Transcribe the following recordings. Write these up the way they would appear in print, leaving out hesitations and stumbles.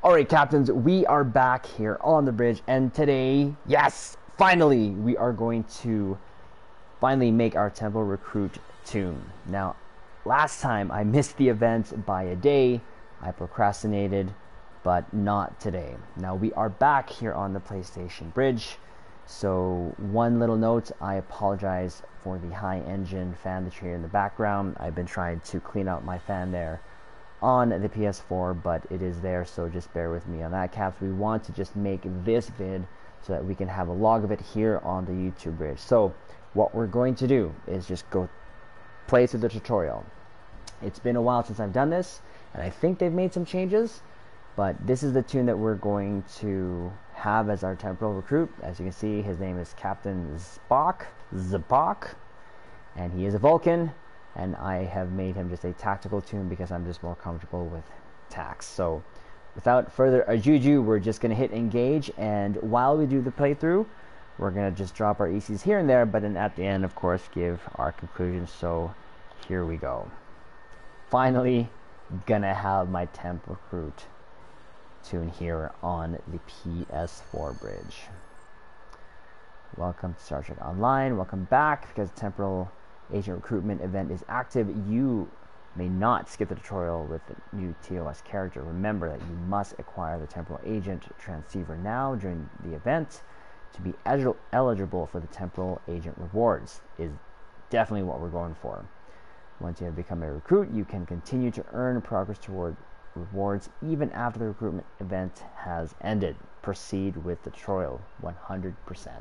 Alright, captains, we are back here on the bridge, and today, yes, finally, we are going to make our Temporal Recruit tune. Now, last time I missed the event by a day. I procrastinated, but not today. Now, we are back here on the PlayStation bridge. So, one little note, I apologize for the high engine fan that you hear in the background. I've been trying to clean out my fan there on the PS4, but it is there, so just bear with me on that, Caps. We want to just make this vid so that we can have a log of it here on the YouTube bridge. So what we're going to do is just go play through the tutorial. It's been a while since I've done this, and I think they've made some changes, but this is the tune that we're going to have as our Temporal Recruit. As you can see, his name is Captain Spock, and he is a Vulcan. And I have made him just a tactical tune because I'm just more comfortable with tax. So without further ado, we're just going to hit engage, and while we do the playthrough, we're going to just drop our ECs here and there, but then at the end, of course, give our conclusions. So here we go. Finally gonna have my Temp Recruit tune here on the PS4 bridge. Welcome to Star Trek Online. Welcome back. Because Temporal Agent Recruitment event is active, you may not skip the tutorial with the new TOS character. Remember that you must acquire the Temporal Agent transceiver now during the event to be eligible for the Temporal Agent rewards. Is definitely what we're going for. Once you have become a recruit, you can continue to earn progress toward rewards even after the recruitment event has ended. Proceed with the tutorial 100%.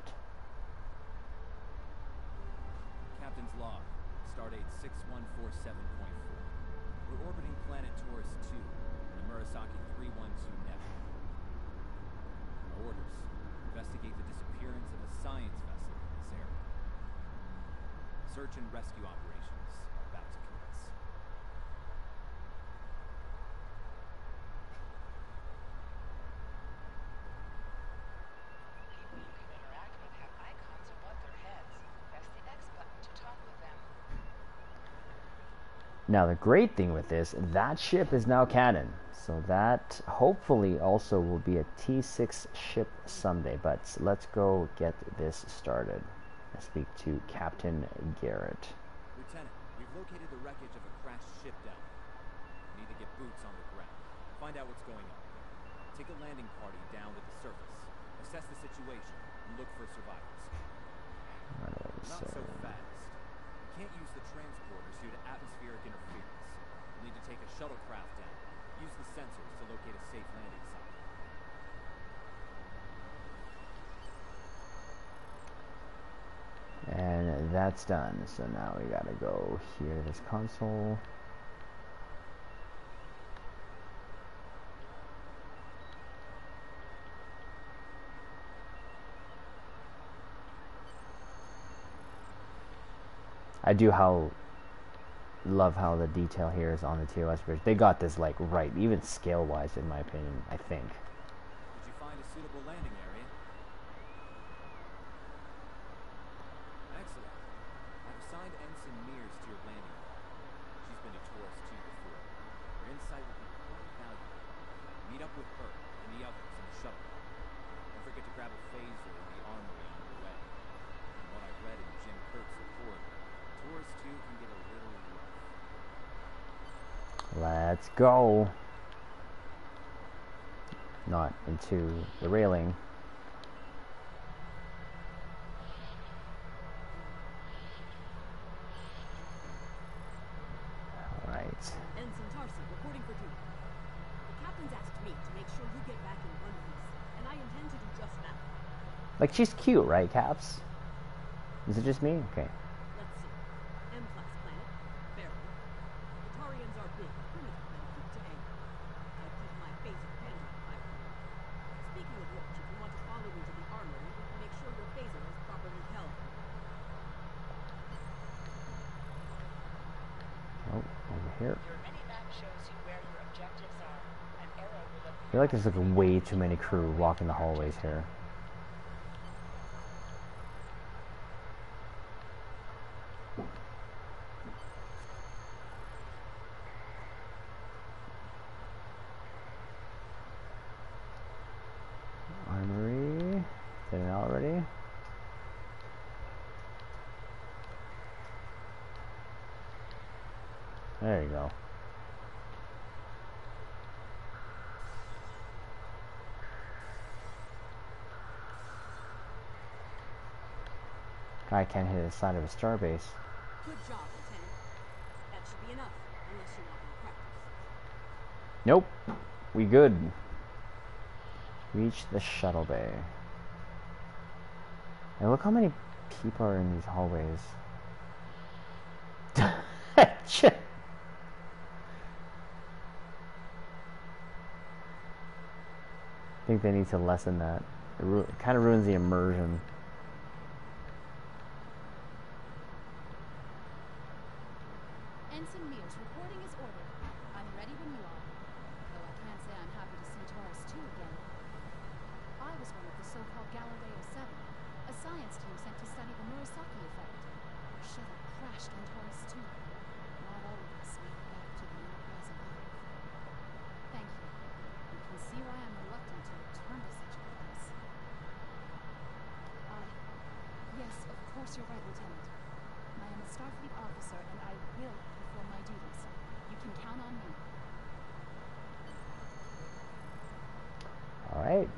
Captain's log, stardate 6147.4. We're orbiting planet Taurus 2 in the Murasaki 312 nebula. Our orders: investigate the disappearance of a science vessel in this area. Search and rescue operations are about to commence. People you can interact with have icons above their heads. Press the X button to talk with them. Now the great thing with this, that ship is now canon, so that hopefully also will be a T6 ship someday. But let's go get this started. I speak to Captain Garrett. Lieutenant, we've located the wreckage of a crashed ship down there. We need to get boots on the ground. Find out what's going on. Take a landing party down to the surface. Assess the situation and look for survivors. Not so fast. We can't use the transporters due to atmospheric interference. We'll need to take a shuttlecraft down. Use the sensors to locate a safe landing site. And that's done. So now we gotta go here, this console. I do love how the detail here is on the TOS bridge. They got this like right, even scale wise in my opinion, I think. Did you find a suitable landing area? Excellent. I've assigned Ensign Mears to your landing party. She's been to Taurus 2 before. Her insight will be quite valuable. Meet up with her and the others in the shuttle. Don't forget to grab a phaser in the armory on your way. From what I read in Jim Kirk's report, Taurus 2 can get a little rough. Let's go. Not into the railing. All right. Ensign Tarsi, reporting for duty. The captain's asked me to make sure you get back in one piece, and I intend to do just that. Like, she's cute, right, Caps? Is it just me? Okay. Let's see. M-class planet. Barely. The Tarians are big, primitive, and quick to aim. I keep my phaser handy, pilot. Speaking of which, if you want to follow me to the armory, we can make sure your phaser is properly held. Oh, over here. Your mini-map shows you where your objectives are. An arrow will appear. I feel like there's like way too many crew walking the hallways here. There you go. Guy can't hit the side of a starbase. Good job, Lieutenant. That should be enough, unless you want more practice. Nope. We good. Reach the shuttle bay. And look how many people are in these hallways. Shit. I think they need to lessen that. It kind of ruins the immersion. Ensign Mears, reporting is ordered. I'm ready when you are. Though I can't say I'm happy to see Taurus 2 again. I was one of the so-called Galileo 7, a science team sent to study the Murasaki effect. Our shuttle crashed on Taurus 2. Not all of us made it back to the Enterprise alive. Thank you. You can see why I'm reluctant to return to such a place. Yes, of course you're right, Lieutenant. I am a Starfleet officer, and I will perform my duties. You can count on me. All right.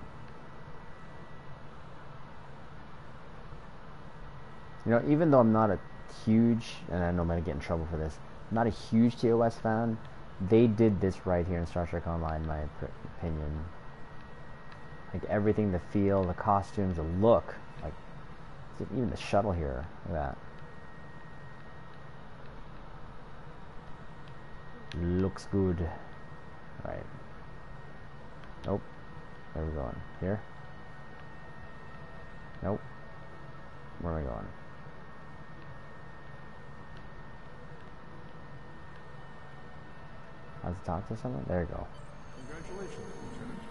You know, even though I'm not a huge, and I know I'm going to get in trouble for this, I'm not a huge TOS fan, they did this right here in Star Trek Online, in my opinion. Like everything, the feel, the costumes, the look, like even the shuttle here, look at that. Looks good. Right. Nope. Where are we going? Here? Nope. Where am I going? I have to talk to someone? There you go. Congratulations, Lieutenant.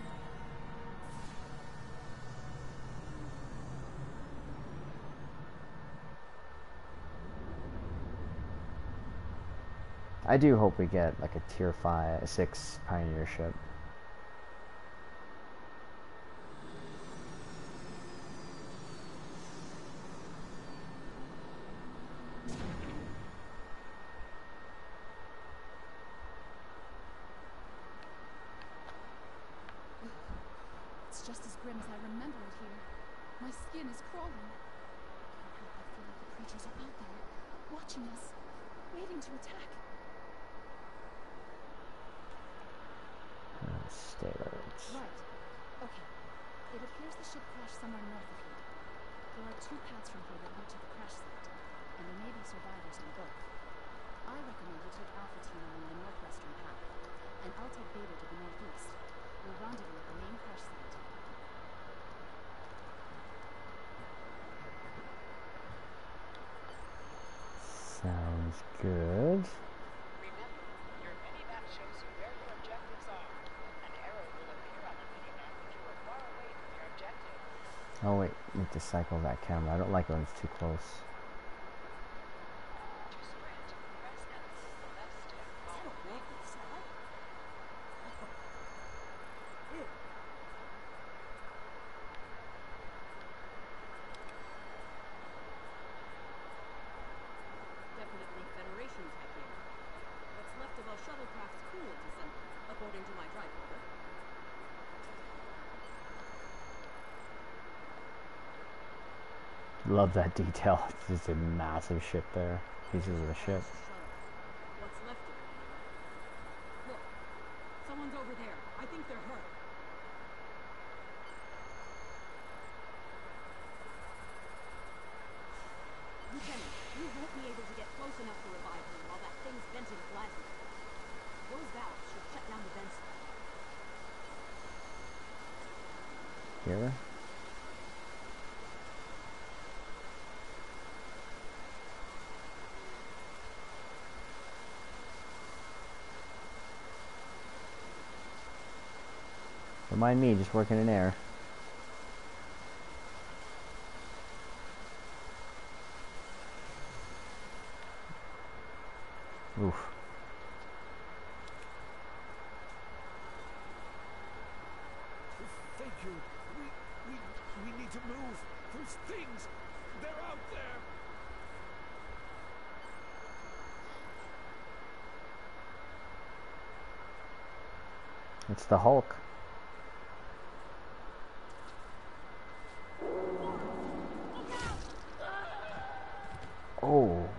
I do hope we get like a tier 6 Pioneer ship. It's just as grim as I remember it here. My skin is crawling. I can't help but feel like the creatures are out there, watching us, waiting to attack. Steroids. Right. Okay. It appears the ship crashed somewhere north of here. There are 2 paths from here that lead to the crash site, and there may be survivors on both. I recommend you take Alpha Team along the northwestern path, and I'll take Beta to the northeast. We'll rendezvous at the main crash site. Sounds good. Remember, your mini-map shows you where your objectives are. An arrow will appear on the mini-map if you are far away from your objective. Oh wait, need to cycle that camera. I don't like it when it's too close. To sprint, press X, the left stick, Is that a followed wolf inside? Ew. Definitely Federation tech here. What's left of our shuttlecraft's coolant assembly, according to my tricorder. Love that detail. It's just a massive ship there. Pieces of the ship. Shuttle. What's left of it, anyway. Look, someone's over there. I think they're hurt. Lieutenant, you won't be able to get close enough to revive them while that thing's venting plasma. Those valves should shut down the vents. Here. Don't mind me, just working in air. Oof. Thank you. We need to move. Those things, they're out there. It's the Hulk. Oh.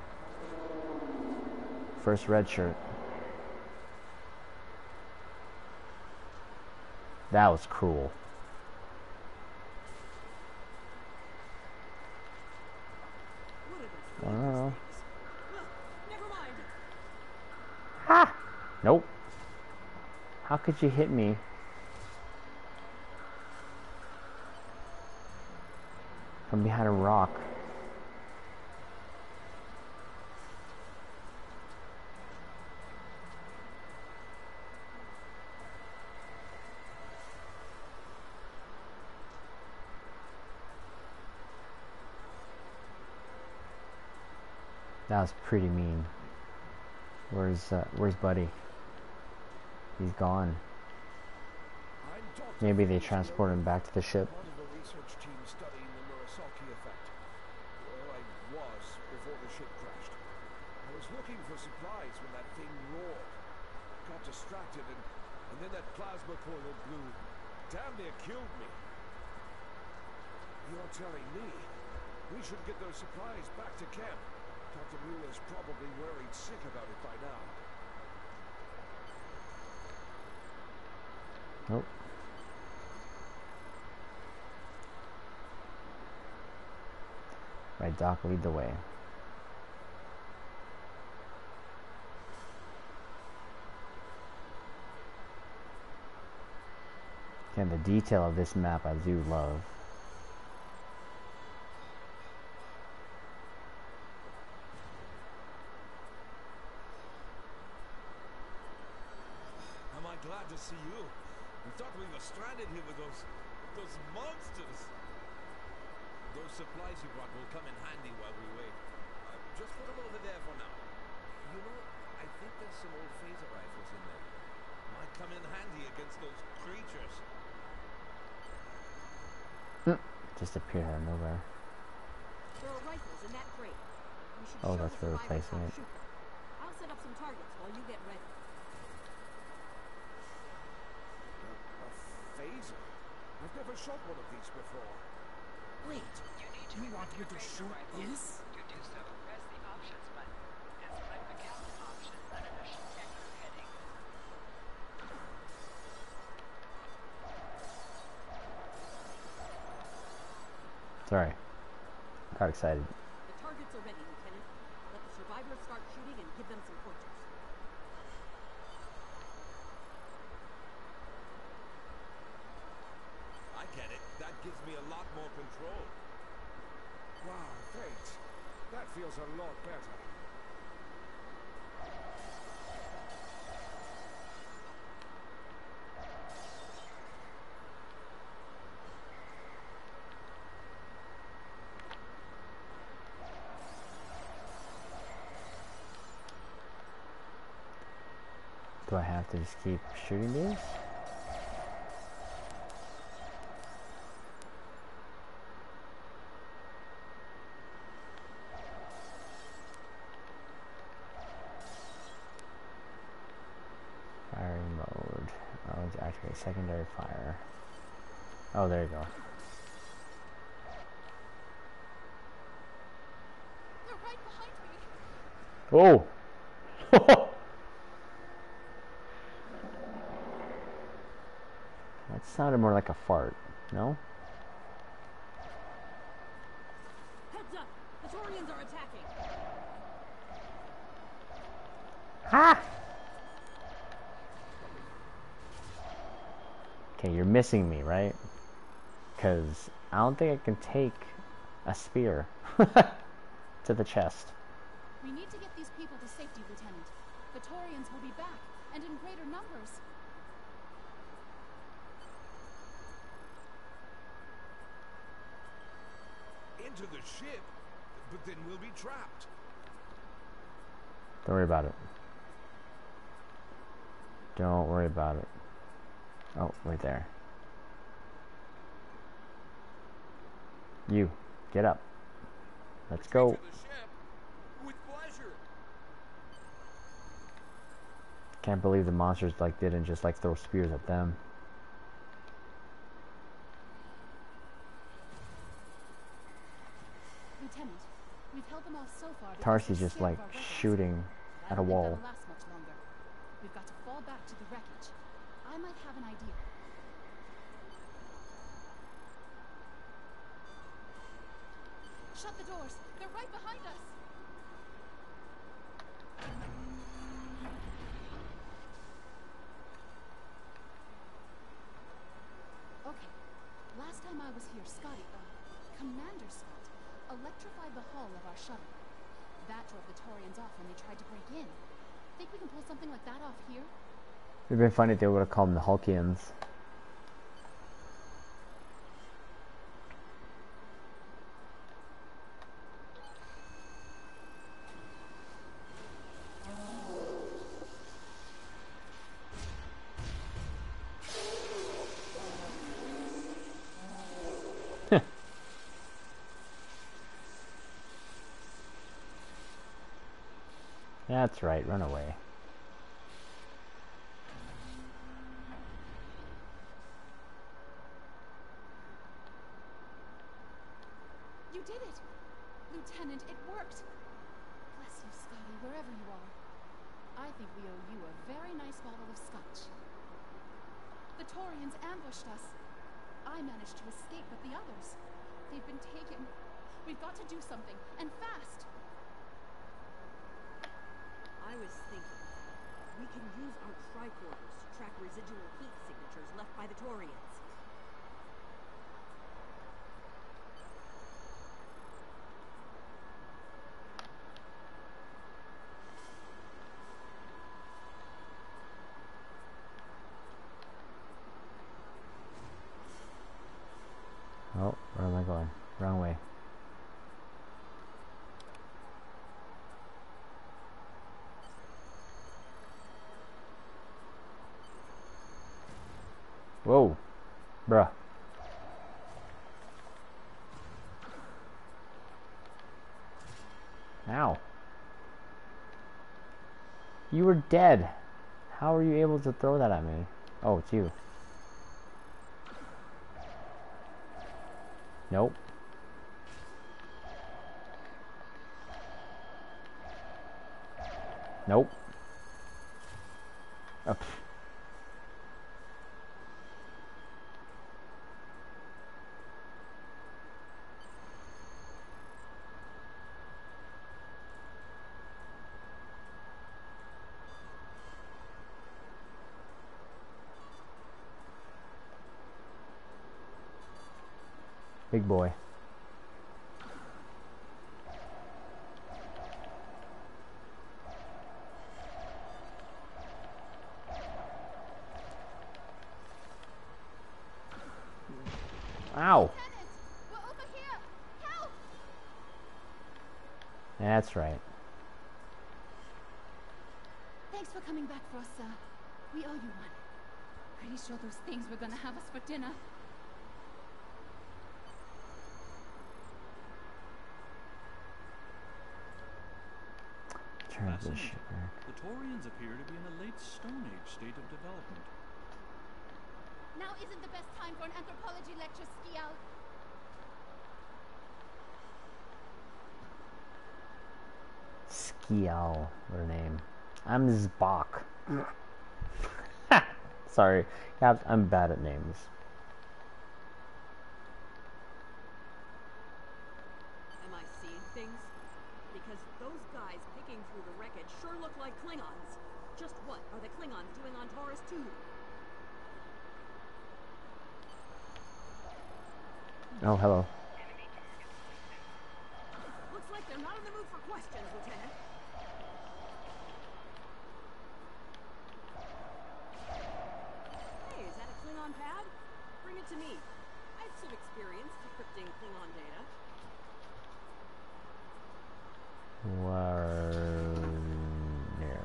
First red shirt. That was cruel. What are I don't know. things? Well, never mind. Ha! Nope. How could you hit me? From behind a rock. That was pretty mean. Where's Buddy? He's gone. I'm Dr. Maybe they Felicio, transport him back to the ship. part of a research team studying the Murasaki effect. Well, I was before the ship crashed. I was looking for supplies when that thing roared. Got distracted and then that plasma coil blew. Damn near killed me. You're telling me we should get those supplies back to camp. Dr. Mueller's probably worried sick about it by now. Nope. Right, Doc, lead the way. And the detail of this map I do love. Am I glad to see you? We thought we were stranded here with those monsters. Those supplies you brought will come in handy while we wait. Just put them over there for now. You know, I think there's some old phaser rifles in there. Might come in handy against those creatures. Just appeared out of nowhere. There are rifles in that crate. You should Oh, show that's the for survivors replacing how to it. shoot them. I'll set up some targets while you get ready. A phaser? I've never shot one of these before. Wait, you want me to shoot this? To do so, press the options button and select the camera option under the Shiptender heading. Sorry. Got excited. The targets are ready, Lieutenant. Let the survivors start shooting and give them some pointers. I get it. That gives me a lot more control. Wow, thanks. That feels a lot better. Do I have to just keep shooting these? Firing mode. Oh, it's activate secondary fire. Oh, there you go. They're right behind me. Oh! That sounded more like a fart, no? Heads up! The Taurians are attacking! Ha! Okay, you're missing me, right? Because I don't think I can take a spear to the chest. We need to get these people to safety, Lieutenant. The Taurians will be back, and in greater numbers. Into the ship? But then we'll be trapped. Don't worry about it. Don't worry about it. Oh, right there. You, get up. Let's go. To the ship? With pleasure. Can't believe the monsters like didn't just like throw spears at them. Lieutenant, we've held them off so far. because Tarsi's they're just scared like of our weapons. shooting But I at a don't think wall. that'll last much longer. We've got to fall back to the wreckage. I might have an idea. Shut the doors. They're right behind us. Okay. Last time I was here, Commander Scott, electrified the hull of our shuttle. That drove the Taurians off when they tried to break in. Think we can pull something like that off here? It'd been funny if they would have called them the Hulkians. That's right, run away. You did it! Lieutenant, it worked! Bless you, Scotty, wherever you are. I think we owe you a very nice bottle of scotch. The Taurians ambushed us. I managed to escape, but the others, they've been taken. We've got to do something, and fast! I was thinking, we can use our tricorders to track residual heat signatures left by the Taurians. Oh, where am I going? Wrong way. Whoa, bruh. Ow. You were dead. How were you able to throw that at me? Oh, it's you. Nope. Nope. Oh, pff. Big boy. Ow. Lieutenant! We're over here! Help! That's right. Thanks for coming back for us, sir. We owe you one. Pretty sure those things were gonna have us for dinner. Turn this Fascinating. shit back. The Taurians appear to be in a late Stone Age state of development. Now isn't the best time for an anthropology lecture, Skial. Skial, her name. I'm Zbok. Sorry, I'm bad at names. Am I seeing things? Because those guys picking through the wreckage sure look like Klingons. Just what are the Klingons doing on Taurus 2? Oh, hello. Looks like they're not in the mood for questions, Lieutenant. Hey, is that a Klingon pad? Bring it to me. I have some experience decrypting Klingon data. Warner.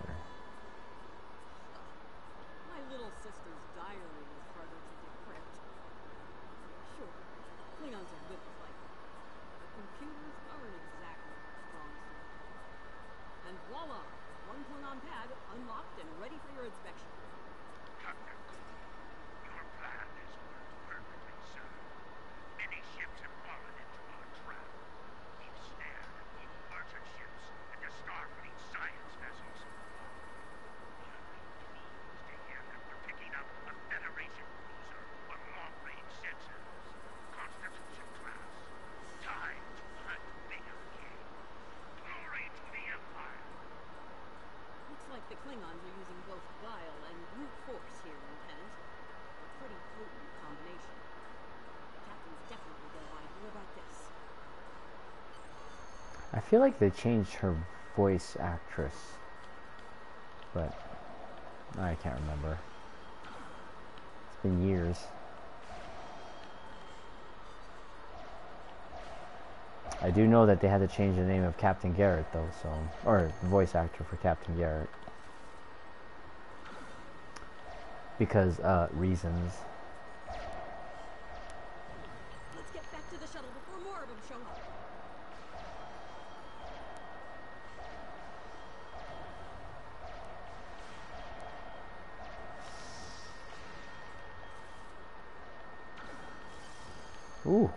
My little sister's diary was harder to decrypt. Sure, Klingons are good at on Klingon pad, unlocked and ready for your inspection. Captain, your plan has worked perfectly, sir. Many ships have fallen into our trap. We've snared a few merchant ships and a Starfleet science vessels. We are pleased to hear that we're picking up a Federation cruiser on long-range sensors. Constitution class. Time to hunt bigger game. Glory to the Empire. Looks like the Klingons are using both guile and brute force here, Lieutenant. A pretty potent combination. The captain's definitely gonna want to hear about this. I feel like they changed her voice actress, but I can't remember. It's been years. I do know that they had to change the name of Captain Garrett though, so, or the voice actor for Captain Garrett. Because, reasons. Let's get back to the shuttle before more of them show up. Ooh.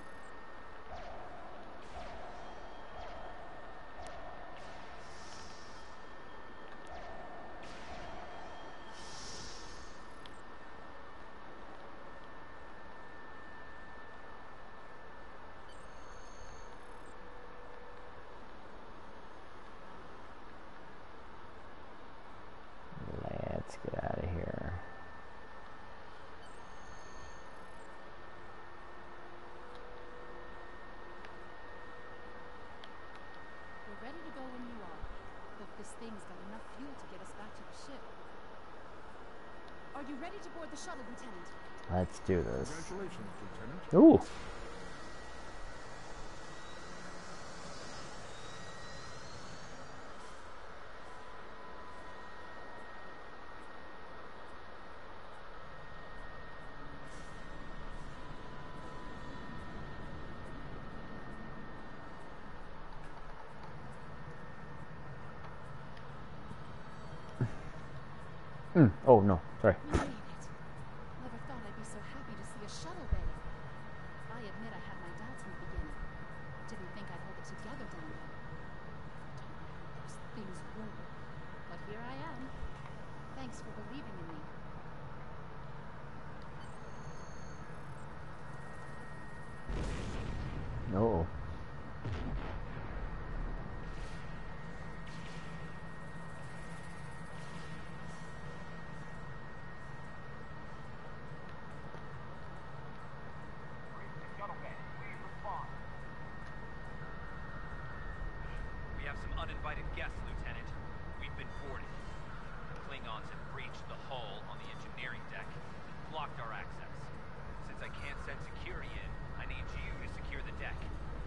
Let's get out of here. We're ready to go when you are. Hope this thing's got enough fuel to get us back to the ship. Are you ready to board the shuttle, Lieutenant? Let's do this. Congratulations, Lieutenant. Ooh. Oh no, sorry. Wait a minute. Never thought I'd be so happy to see a shuttle bay. I admit I had my doubts in the beginning. Didn't think I'd hold it together down there. Don't know how those things work. But here I am. Thanks for believing in me. No. We have some uninvited guests, Lieutenant. We've been boarded. The Klingons have breached the hull on the engineering deck, blocked our access. Since I can't send security in, I need you to secure the deck.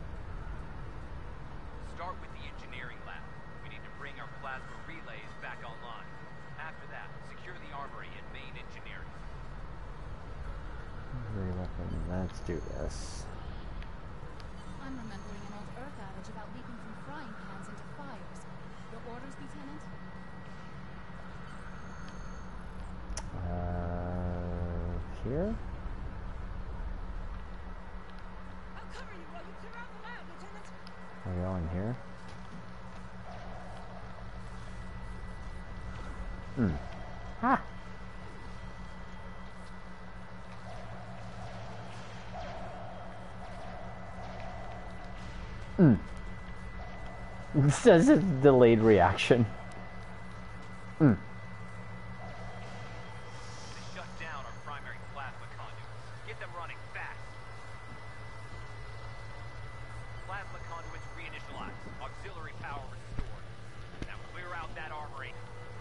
Start with the engineering lab. We need to bring our plasma relays back online. After that, secure the armory and main engineering. Let's do this. I'm remembering an old Earth adage about leaping from frying pans into fires. Your orders, Lieutenant? Here? I'll cover you while you clear out the lab, Lieutenant. Are we all in here? Ah! Says a delayed reaction. They shut down our primary plasma conduits. Get them running fast. Plasma conduits reinitialized. Auxiliary power restored. Now clear out that armory.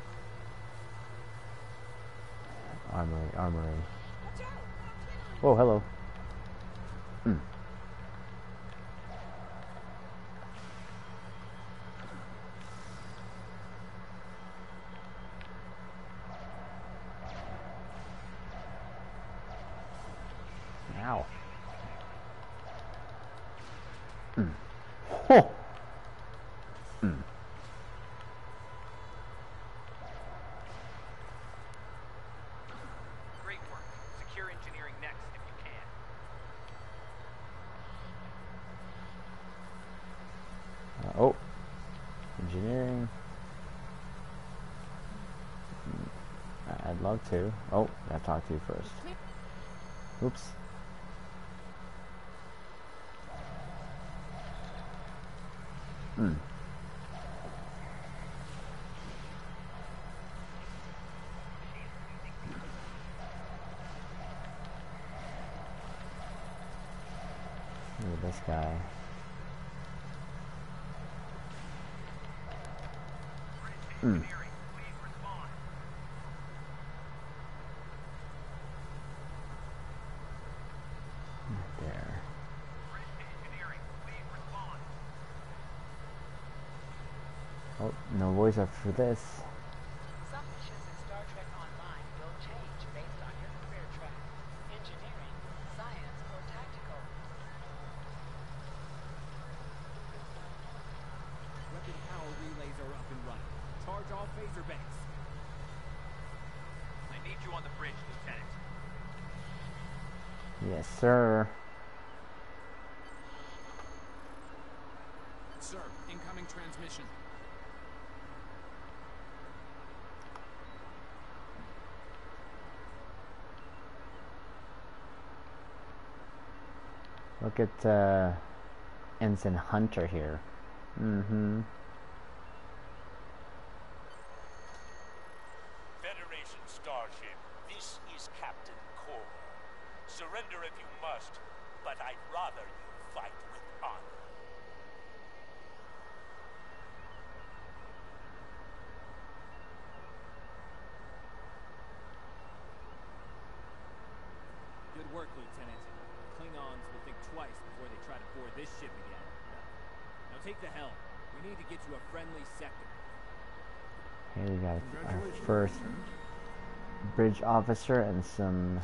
Armory. Watch out! Oh, hello. Ow. Oh. I'd love to. Oh, gotta talk to you first. Oops. Hmm. Look at this guy. Hmm. There. Oh, no voice after this. Some missions in Star Trek Online will change based on your career track. Engineering, science, or tactical. Weapon power relays are up and running. Charge all phaser banks. I need you on the bridge, Lieutenant. Yes, sir. Sir, incoming transmission. Look at Ensign Hunter here. Mm-hmm. Federation starship, this is Captain Cole. Surrender if you must, but I'd rather you fight with honor. Good work, Lieutenant. Klingons will think twice before they try to board this ship again. Now take the helm. We need to get to a friendly sector. Here we got our first bridge officer and some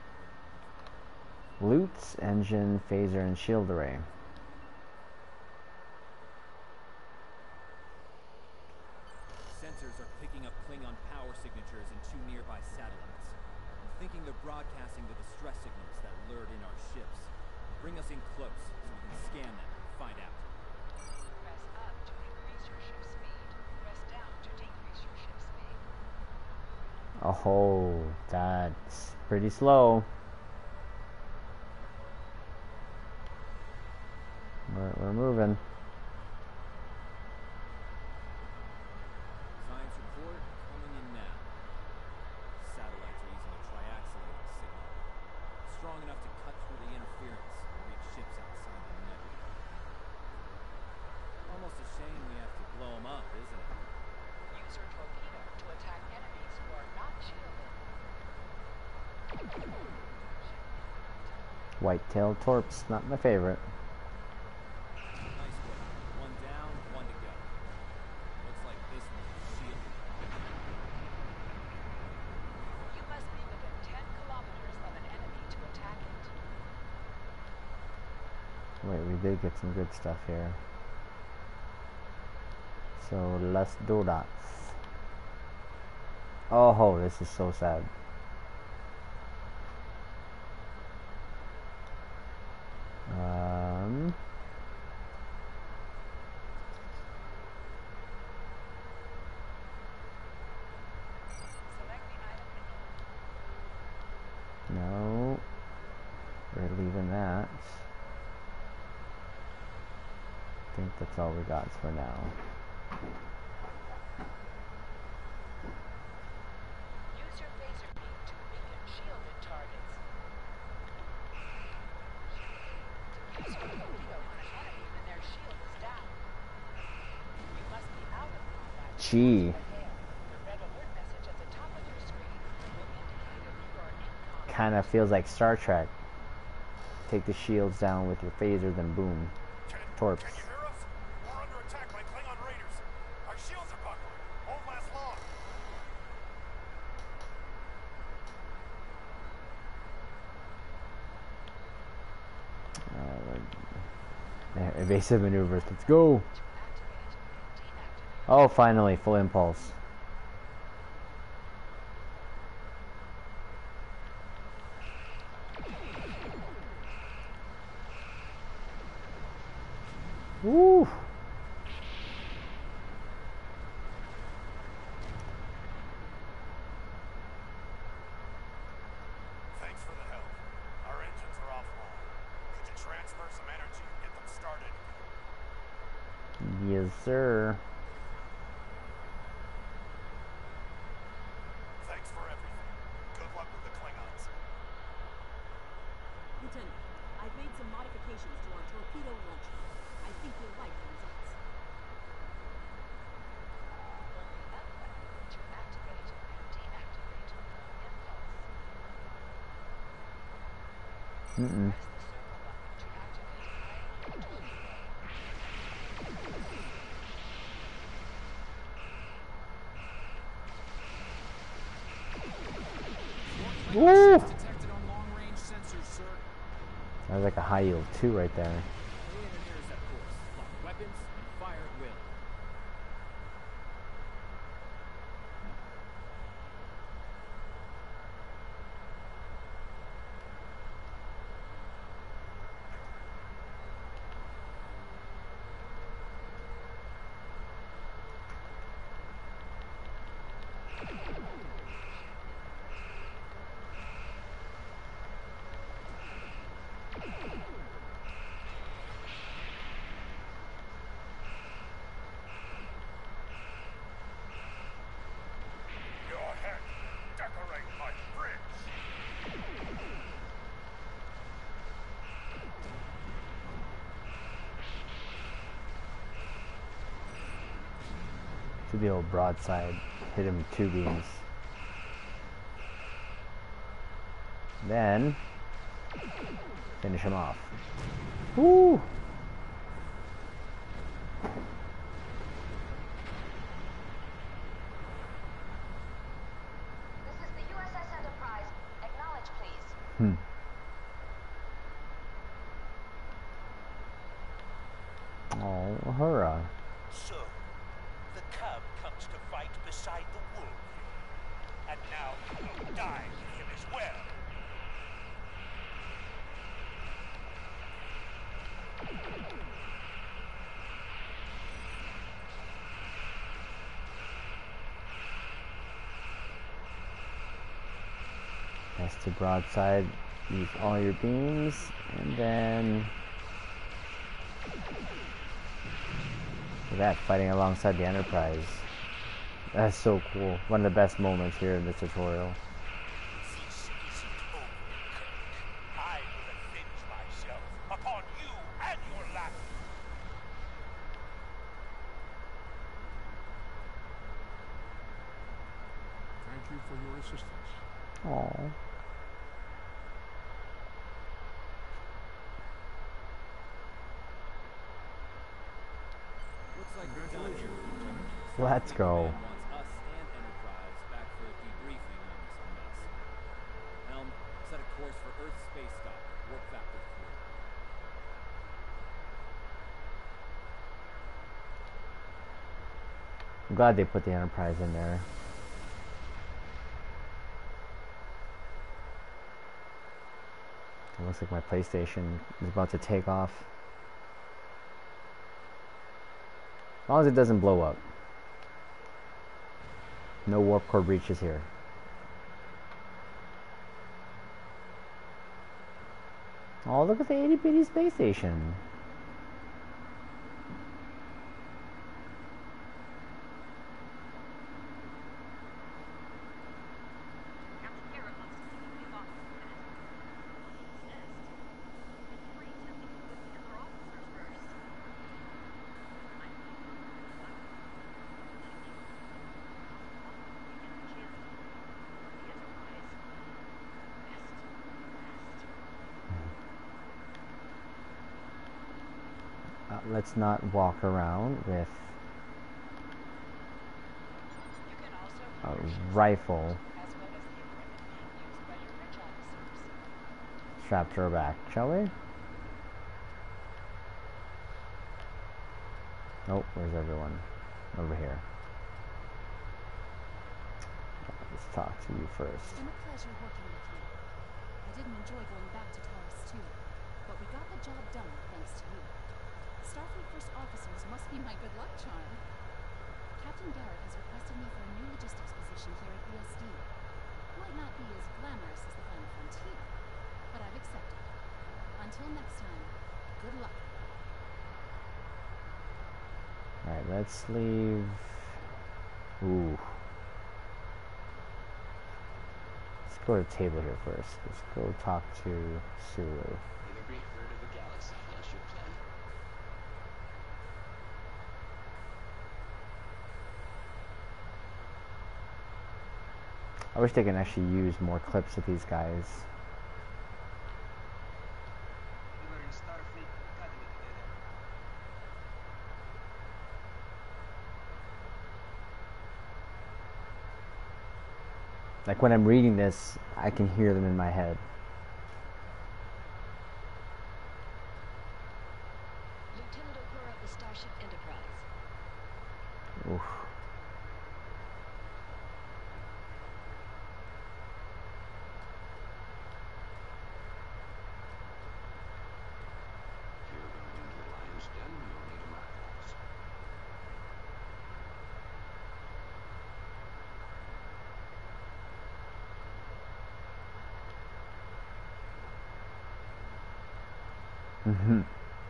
loots, engine, phaser, and shield array. Sensors are picking up Klingon power signatures in 2 nearby satellites. I'm thinking they're broadcasting the distress signals that lured in our ships. Bring us in close so we can scan them and find out. Press up to increase your ship speed. Press down to decrease your ship speed. Oh, that's pretty slow. We're moving. Science report coming in now. Satellites are using a triaxulating signal. Strong enough to cut through the interference and reach ships outside the nebula. Almost a shame we have to blow them up, isn't it? Use your torpedo to attack enemies who are not shielded. White-tailed torps, not my favorite. Nice work. 1 down, 1 to go. Looks like this one is shielded. You must be within 10 kilometers of an enemy to attack it. Wait, we did get some good stuff here. So let's do that. Oh, this is so sad. Select the item. No, we're leaving that. I think that's all we got for now. Use your phaser beam to weaken shielded targets. Use your torpedo on an enemy when their shield is down. You must be out of combat. Gee, Ahead. The red alert message at the top of your screen will indicate if you are in combat. kind of feels like Star Trek. Take the shields down with your phaser, then boom, torps. Can you hear us? We're under attack by Klingon raiders. Our shields are buckling. Won't last long. There, evasive maneuvers. Let's go. Oh, finally, full impulse. Woo! sir. Thanks for everything. Good luck with the Klingons. Lieutenant, I've made some modifications to our torpedo launcher. I think you'll like the results. Remember to activate and deactivate impulse. Mm-mm. Press the circle button to activate high torpedo. Woo! Detected on long-range sensors, sir. That was like a high yield 2 right there. Alien and intercept course. Lock weapons and fire at will. Your head decorate my bridge. To the old broadside. Hit him with 2 beams. Then finish him off. Woo! This is the USS Enterprise. Acknowledge, please. Oh, hurrah. So, the cub comes to fight beside the wolf. And now you will die with him as well. That's to broadside. Use all your beams. And then... look at that, fighting alongside the Enterprise. That's so cool. One of the best moments here in this tutorial. This isn't over, Kirk. I will avenge myself upon you and your LLaP. Thank you for your assistance. Aww. Looks like we're done here, Lieutenant. Let's go. Command wants us and Enterprise back for a debriefing on this mess. Helm, set a course for Earth space dock. Warp factor 3. I'm glad they put the Enterprise in there. It looks like my PlayStation is about to take off. As long as it doesn't blow up. No warp core breaches here. Oh, look at the itty bitty space station. Captain Garrett wants to see you off, Lieutenant. Insist. It's pretty tempting to put the other officers first. I know. You get a chance to the Enterprise. Best last. Let's not walk around with You can also a view your ship's rifle as well as the equipment being used by your bridge officers. strapped to our back, shall we? Oh, where's everyone? Over here. Let's talk to you first. It's been a pleasure working with you. I didn't enjoy going back to Taurus 2, but we got the job done thanks to you. Starfleet First Officers must be my good luck charm. Captain Garrett has requested me for a new logistics position here at BSD. Might not be as glamorous as the Final Frontier, but I've accepted. Until next time, good luck. Alright, let's leave. Ooh. Let's go to the table here first. Let's go talk to Sulu. Never be heard of a galaxy flush your planet. I wish they can actually use more clips of these guys. We were in Starfleet Academy together. Like when I'm reading this, I can hear them in my head. Lieutenant O'Hara of the Starship Enterprise. Oof. If you're going into the lion's den, you'll need a markers. Mm-hmm.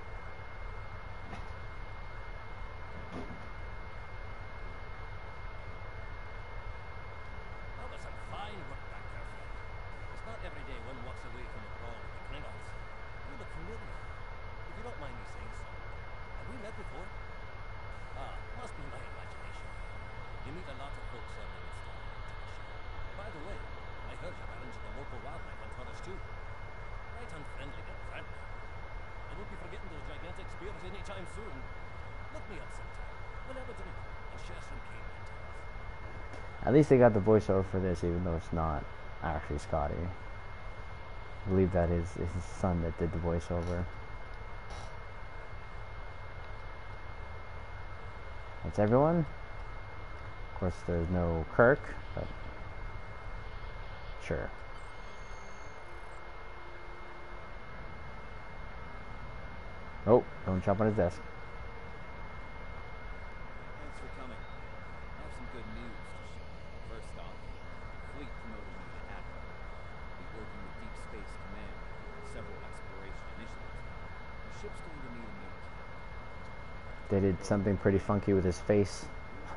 That was some fine work back there, friend. It's not every day one walks away from a brawl with the Klingons. You look familiar. If you don't mind me saying so. Have we met before? Ah, must be my imagination. You meet a lot of folks on the Star. By the way, I heard you're arranging the local wildlife on Taurus too. Right unfriendly and frankly. I won't be forgetting those gigantic spears anytime soon. Look me up sometime. We'll have a drink and share some caveman tales. At least they got the voiceover for this, even though it's not actually Scotty. I believe that is his son that did the voiceover. That's everyone. Of course, there's no Kirk, but sure. Oh, don't jump on his desk. Thanks for coming. I have some good news to share. First off, Fleet promoted me to Admiral. I'll be working with Deep Space Command on several exploration initiatives. The ship's going to need a mate. They did something pretty funky with his face.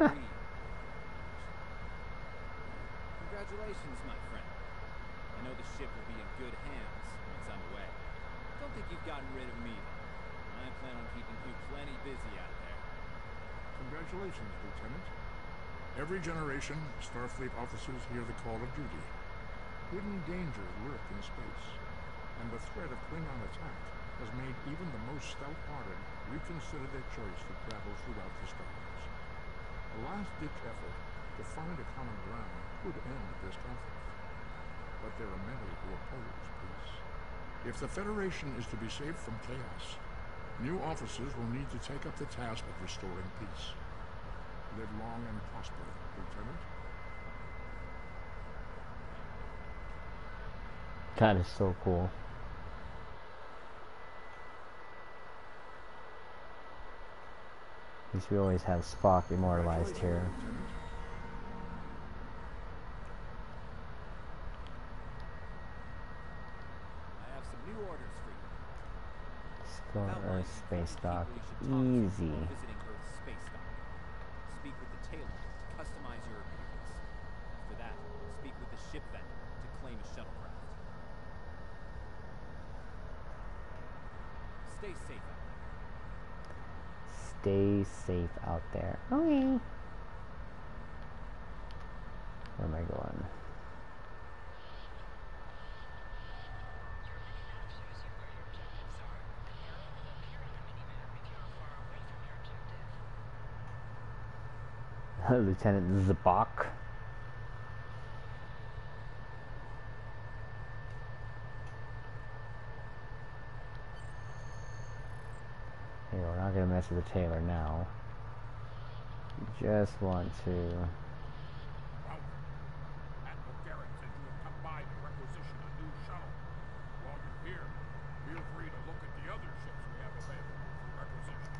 Congratulations, my friend. I know the ship will be in good hands once I'm away. Don't think you've gotten rid of me, though. I plan on keeping you plenty busy out there. Congratulations, Lieutenant. Every generation, Starfleet officers hear the call of duty. Hidden dangers lurk in space, and the threat of Klingon attack has made even the most stout-hearted reconsider their choice to travel throughout the stars. A last-ditch effort to find a common ground could end this conflict. But there are many who oppose peace. If the Federation is to be saved from chaos, new officers will need to take up the task of restoring peace. Live long and prosper, Lieutenant. That is so cool. At least we always have Spock immortalized here. I have some new orders for you. Store Earth space dock. Easy. Visiting Earth's space dock. Speak with the tailor to customize your appearance. After that, speak with the ship vendor to claim a shuttlecraft. Stay safe out there. Stay safe out there. Okay. Where am I going? Your minimap shows you where your objectives are. An arrow will appear on the minimap if you are far away from your objective. Lieutenant Zabak. Hey, we're not gonna mess with the tailor now. Just want to. Admiral Garrett said you would come by to requisition a new shuttle. While you're here, feel free to look at the other ships we have available for requisition.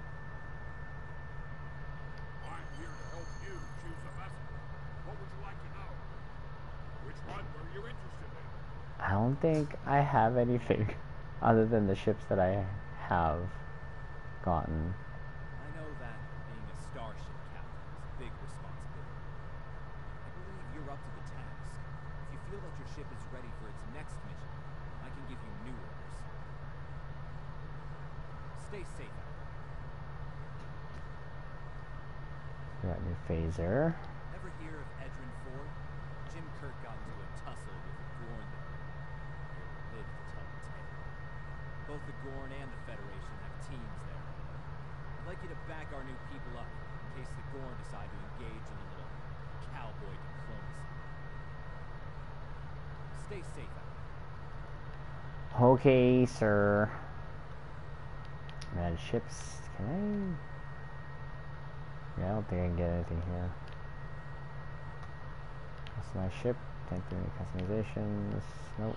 I'm here to help you choose a vessel. What would you like to know? Which one were you interested in? I don't think I have anything other than the ships that I have gotten. I know that being up to the task. If you feel that your ship is ready for its next mission, I can give you new orders. Stay safe out there. Got new phaser. Ever hear of Edrin 4? Jim Kirk got into a tussle with the Gorn there. He'll live to tell the tale. Both the Gorn and the Federation have teams there. I'd like you to back our new people up in case the Gorn decide to engage in a little cowboy diplomacy. Stay safe out there. Okay, sir. Man, ships. Can I? Yeah, I don't think I can get anything here. Customize ship. Can't do any customizations. Nope.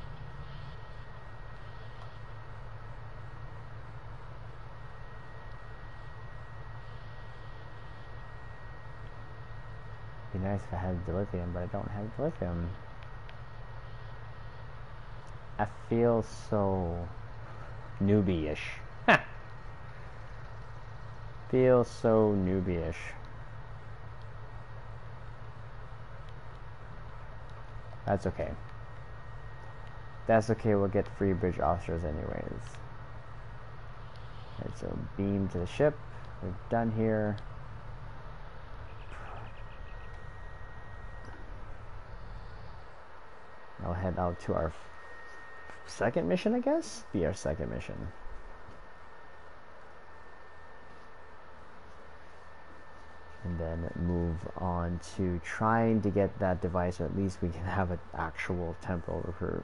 Be nice if I had dilithium, but I don't have dilithium. I feel so newbie-ish. Feels so newbie-ish. That's okay. That's okay, we'll get free bridge officers anyways. Alright, so beam to the ship. We're done here. I'll head out to our second mission, I guess? Be our second mission. And then move on to trying to get that device, or at least we can have an actual temporal recruit.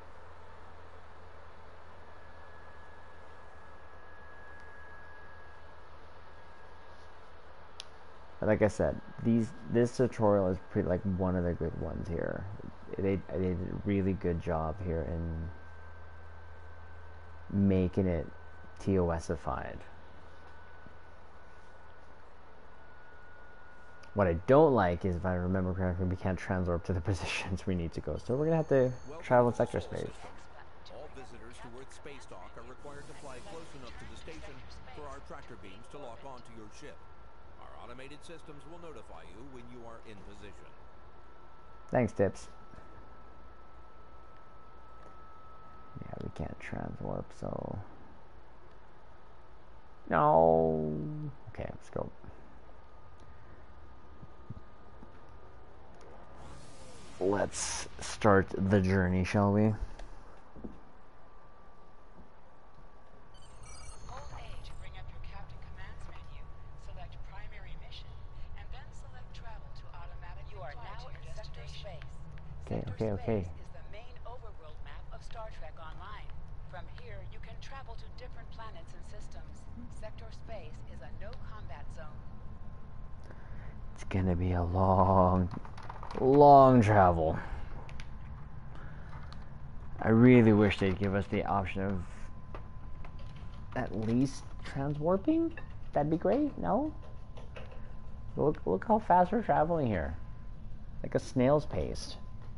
But like I said, this tutorial is pretty like one of the good ones here. They did a really good job here in making it TOS-ified. What I don't like is, if I remember correctly, we can't transwarp to the positions we need to go. So we're going to have to travel in sector space. All visitors to Earth space dock are required to fly close enough to the station for our tractor beams to lock onto your ship. Our automated systems will notify you when you are in position. Thanks, Tips. Yeah, we can't transwarp, so... No! Okay, let's go. Let's start the journey, shall we? Hold A to bring up your Captain Commands menu. Select Primary Mission, and then select Travel to automatically fly to your destination. Okay. Space is the main overworld map of Star Trek Online. From here, you can travel to different planets and systems. Sector Space is a no-combat zone. It's gonna be a long travel. I really wish they'd give us the option of at least transwarping. That'd be great. No? Look how fast we're traveling here. Like a snail's pace.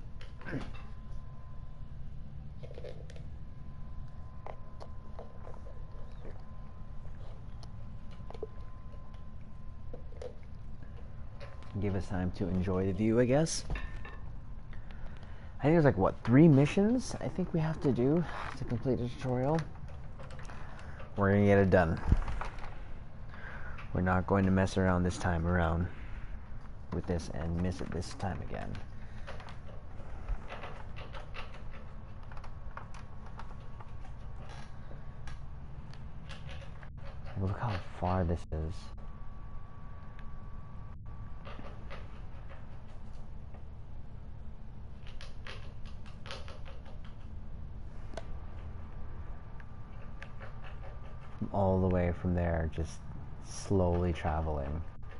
Give us time to enjoy the view, I guess. I think there's like, what, 3 missions I think we have to do to complete the tutorial. We're gonna get it done. We're not going to mess around this time around with this and miss it this time again. Look how far this is. All the way from there, just slowly traveling.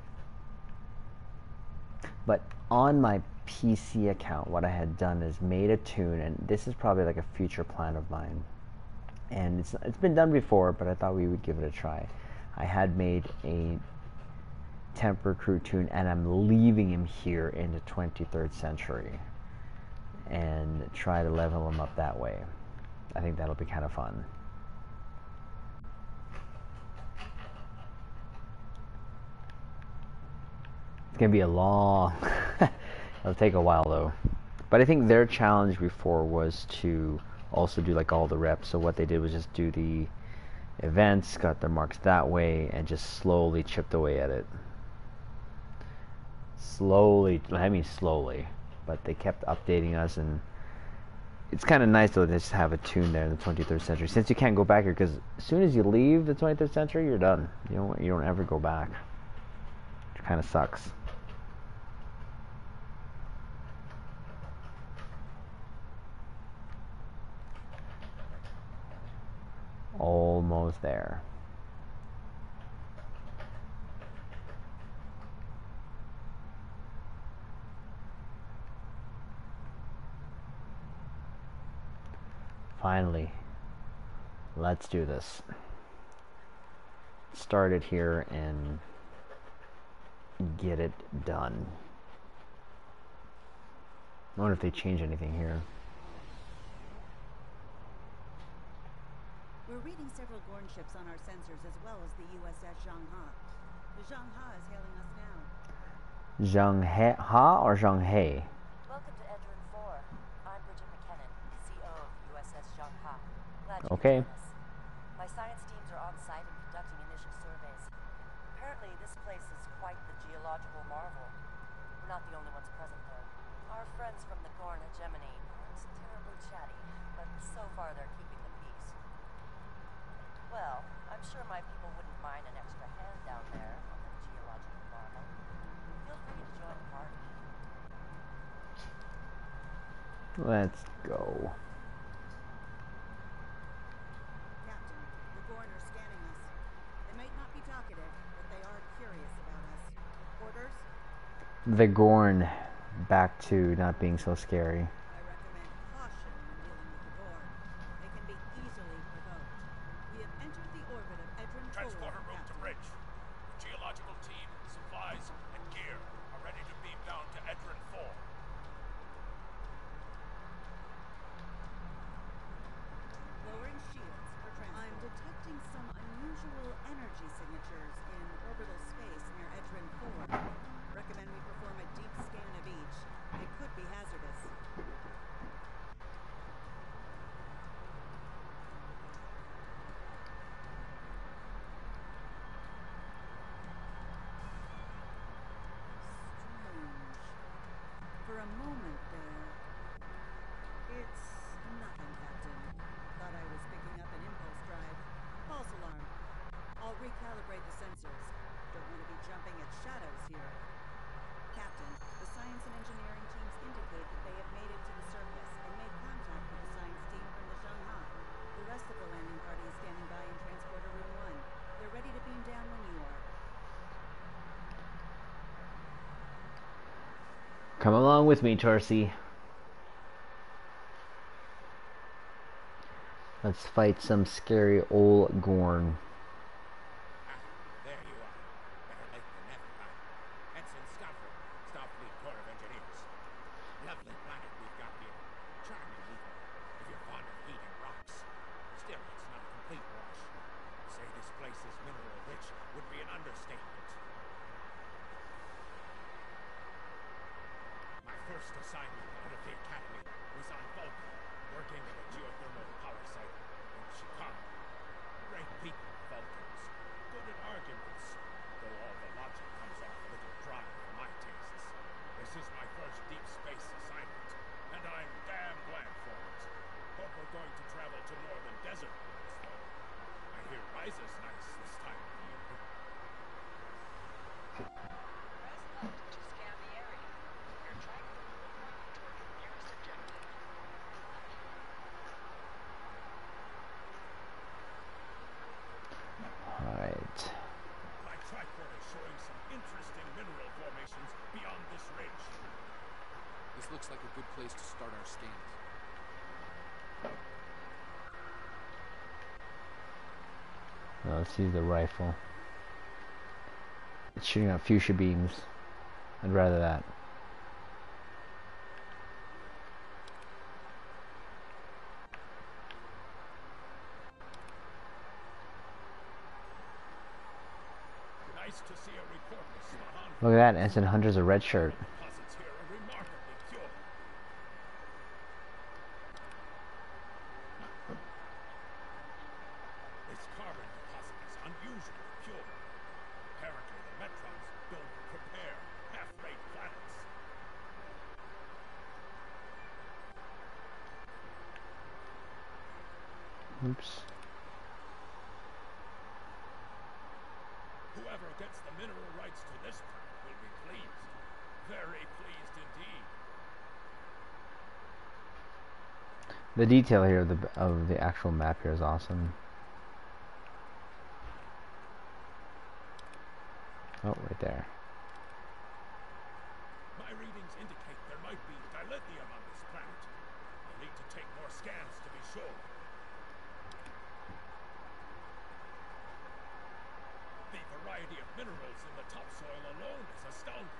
But on my PC account, what I had done is made a tune, and this is probably like a future plan of mine. And it's been done before, but I thought we would give it a try. I had made a temp recruit tune, and I'm leaving him here in the 23rd century and try to level him up that way. I think that'll be kind of fun. It's gonna be a long It'll take a while though. But I think their challenge before was to also do like all the reps. So what they did was just do the events, got their marks that way, and just slowly chipped away at it. Slowly, I mean slowly, but they kept updating us, and it's kind of nice though to just have a tune there in the 23rd century. Since you can't go back here, because as soon as you leave the 23rd century, you're done. You don't ever go back. Which kind of sucks. Almost there. Finally, let's do this. Start it here and get it done. I wonder if they change anything here. We're reading several Gorn ships on our sensors as well as the USS Zhangha. The Zhangha is hailing us now. Zhangha or Zhanghe? Welcome to Edrin 4. I'm Bridget McKinnon, CO of USS Zhangha. Glad you Okay. could join us. My science teams are on site and conducting initial surveys. Apparently, this place is quite the geological marvel. We're not the only ones present, though. Our friends from the Gorn hegemony aren't terribly chatty, but so far they're keeping the peace. Well, I'm sure my people wouldn't mind an extra hand down there on the geological marvel. Feel free to join the party. Let's go. Captain, the Gorn are scanning us. They might not be talkative, but they are curious about us. Orders? The Gorn back to not being so scary. I recommend caution when dealing with the Gorn. They can be easily provoked. We have entered the orbit of Edrin 4. Transporter room to Captain. bridge. The geological team, supplies, and gear are ready to beam down to Edrin 4. Lowering shields for transport. I'm detecting some unusual energy signatures in orbital space near Edrin 4. Recommend we perform a deep scan of each. They could be hazardous. Strange. For a moment there. It's nothing, Captain. Thought I was picking up an impulse drive. False alarm. I'll recalibrate the sensors. Don't want to be jumping at shadows here. Captain, the science and engineering teams indicate that they have made it to the surface and made contact with the science team from the Zhangha. The rest of the landing party is standing by in Transporter Room 1. They're ready to beam down when you are. Come along with me, Torsi. Let's fight some scary old Gorn. There you are. Better late than never, huh? Ensign Scotland, Starfleet Corps of Engineers. Lovely planet we've got here. Charming even, if you're fond of heat and rocks. Still, it's not a complete wash. To say this place is mineral rich would be an understatement. My first assignment out of the Academy was on Vulcan, working at a geothermal power site in Chicago. Great people, Vulcans. Good at arguments, though all the logic comes off a little dry for my tastes. This is my first deep space assignment, and I'm damn glad for it. Hope we're going to travel to northern desert worlds, though. I hear Riza's nice this time of year. Press left to scan the area. Your triangle will point you toward your nearest objective. Alright. My tricorder is showing some interesting mineral formations beyond this ridge. This looks like a good place to start our scans. Now let's use the rifle. It's shooting out fuchsia beams. I'd rather that. Nice to see a report, Miss Mahan. Look at that, Ensign Hunter's a red shirt. Deposits here are remarkable. pure. Apparently the Metrons don't prepare half-rate planets. Oops. Whoever gets the mineral rights to this planet will be pleased. Very pleased indeed. The detail here of the actual map here is awesome. Oh, right there. My readings indicate there might be dilithium on this planet. I'll need to take more scans to be sure. The variety of minerals in the topsoil alone is astounding.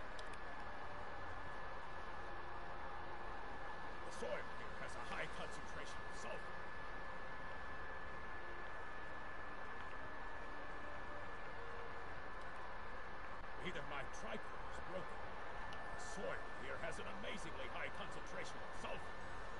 The soil here has a high concentration of sulfur. Either my tricore is broken. The soil here has an amazingly high concentration of sulfur.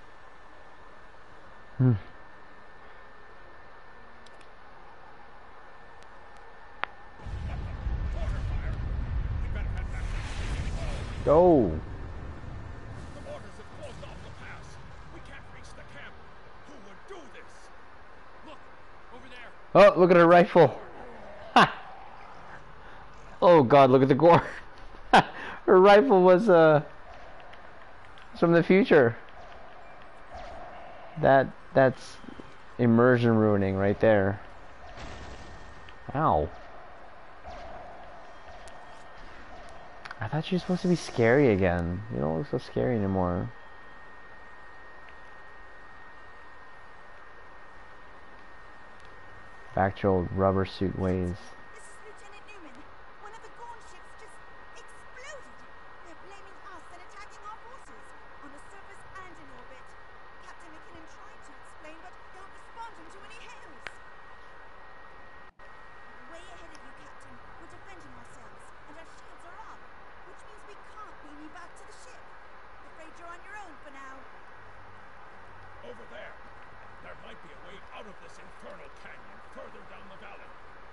Go. The mortars have closed off the pass. We can't reach the camp. Who would do this? Look, over there. Oh, look at her rifle. Ha. Oh God, look at the gore. Her rifle was from the future. That's immersion ruining right there. Ow. I thought she was supposed to be scary again. You don't look so scary anymore. Back to old rubber suit ways. This is Lieutenant Newman. One of the Gorn ships just exploded. They're blaming us and attacking our forces on the surface and in orbit. Captain McKinnon tried to explain, but they aren't responding to any hails. Way ahead of you, Captain. We're defending ourselves, and our shields are up, which means we can't beam you back to the ship. Afraid you're on your own for now. Over there. There might be a way out of this infernal canyon further down the valley.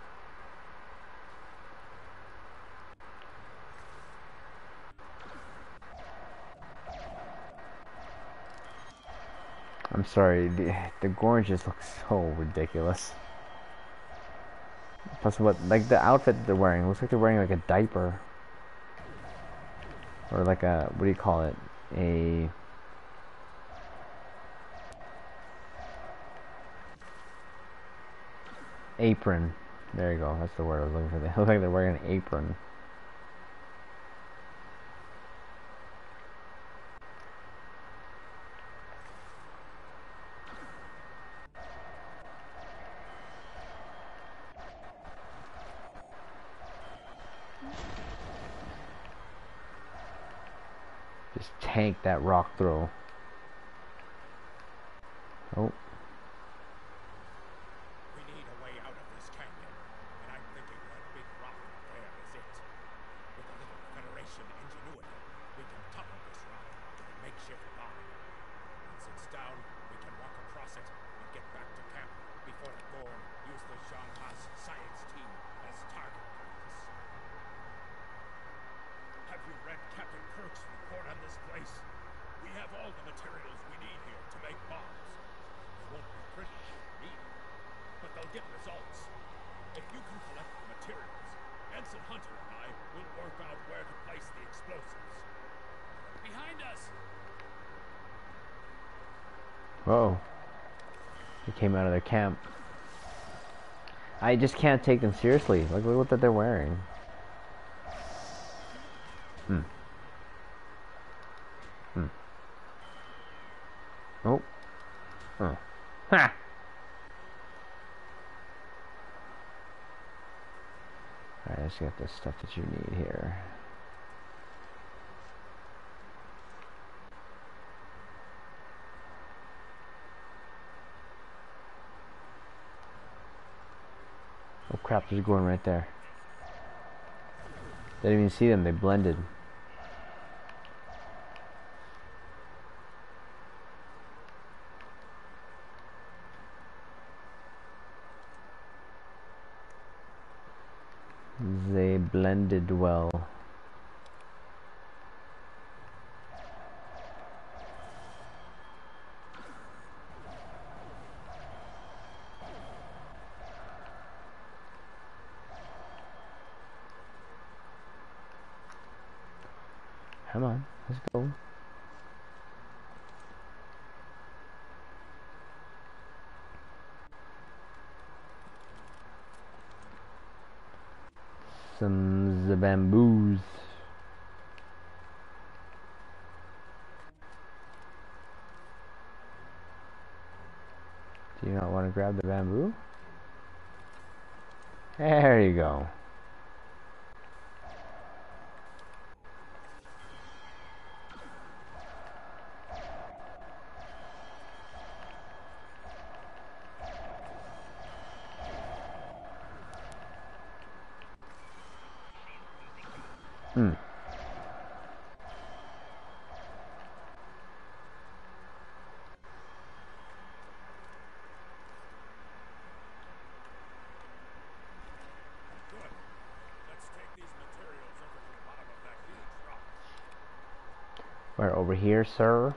I'm sorry, the Gorn just looks so ridiculous. Plus, like the outfit they're wearing looks like they're wearing like a diaper, or like a, what do you call it? A apron. There you go. That's the word I was looking for. They look like they're wearing an apron. Just tank that rock throw. Oh. We need a way out of this canyon, and I'm thinking that big rock up there is it. With a little Federation ingenuity, we can topple this rock to a makeshift bomb. Once it's down, we can walk across it and get back to camp before the Gorn use the Jean-Haas science team as target practice. Have you read Captain Kirk's report on this place? We have all the materials we need here to make bombs. They won't be pretty, either, but they'll get results. If you can collect the materials, Ensign Hunter and I will work out where to place the explosives. Behind us! Whoa. They came out of their camp. I just can't take them seriously. Look what they're wearing. Oh. Oh. Ha! Alright, let's get the stuff that you need here. Oh crap, there's Gorn right there. Didn't even see them, they blended. They blended well. Come on, let's go. Some bamboos. Do you not want to grab the bamboo? There you go. Hmm. Good. Let's take these materials over to the bottom of that huge rock. We're over here, sir.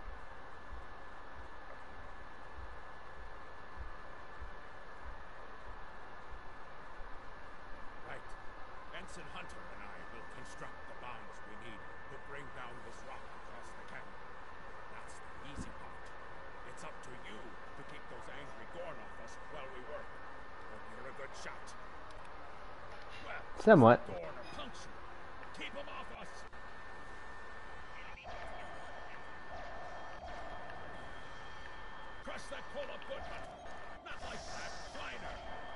Right. Ensign Hunter and I will construct the bombs we need to bring down this rock across the canyon. That's the easy part. It's up to you to keep those angry Gorn off us while we work. Hope you're a good shot. Well, Somewhat. Gorn are punctual. Keep them off us. Crush that coal up good, Hunter. Not like that. Finer.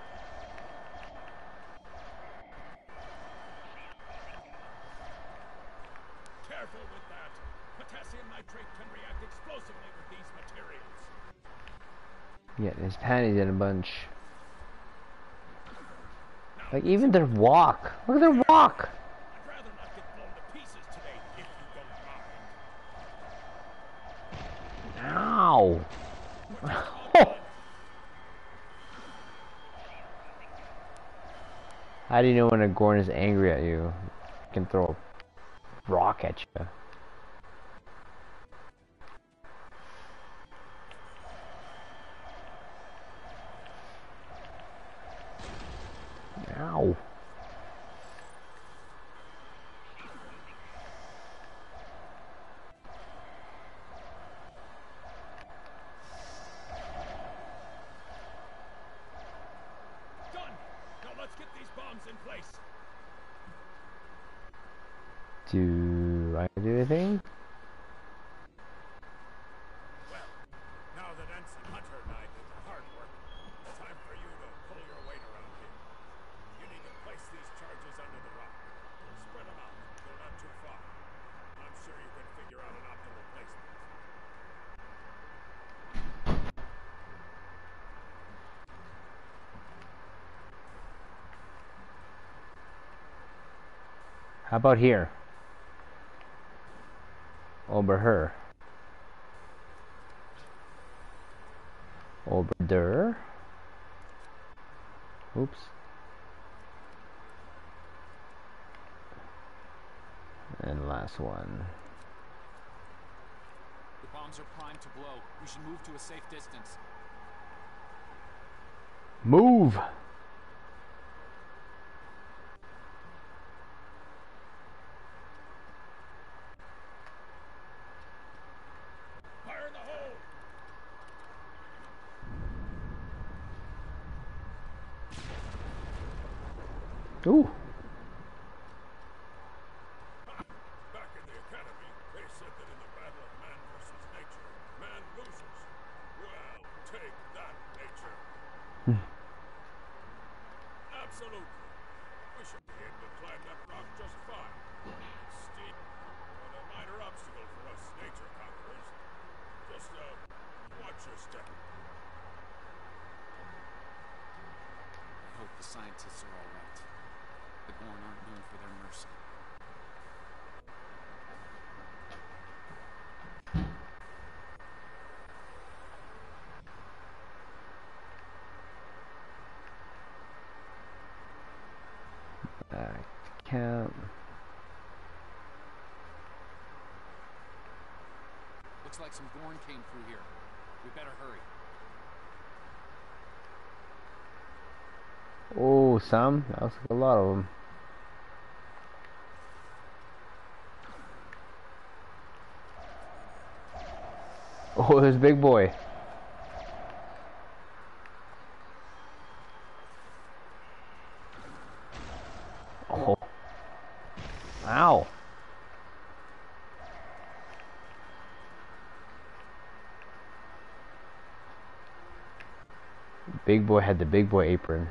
Careful with that. Potassium nitrate can react explosively with these materials. Yeah, his panties in a bunch. Like even their walk. Look at their walk. I'd rather not get blown to pieces today, if you don't mind. Ow. How do you know when a Gorn is angry at you? You can throw a rock at you. Ow. Done! Now let's get these bombs in place. Do I do anything? Well, now that Ensign Hunter and I did the hard work, it's time for you to pull your weight around here. You need to place these charges under the rock. Spread them out, though not too far. I'm sure you can figure out an optimal placement. How about here? Over her. Over there. Oops. And last one. The bombs are primed to blow. We should move to a safe distance. Move! Fire in the hole! Ooh. Back in the academy, they said that in the battle of man versus nature, man loses. Well, take that, nature. Absolutely. We should be able to climb that rock just fine. It's steep, but a minor obstacle for us nature conquerors. Just, watch your step. I hope the scientists are all right. The Gorn aren't known for their mercy. Looks like some Gorn came through here. We better hurry. Oh, some? That was a lot of them. Oh, there's Big Boy. Oh. Ow. Big Boy had the Big Boy apron.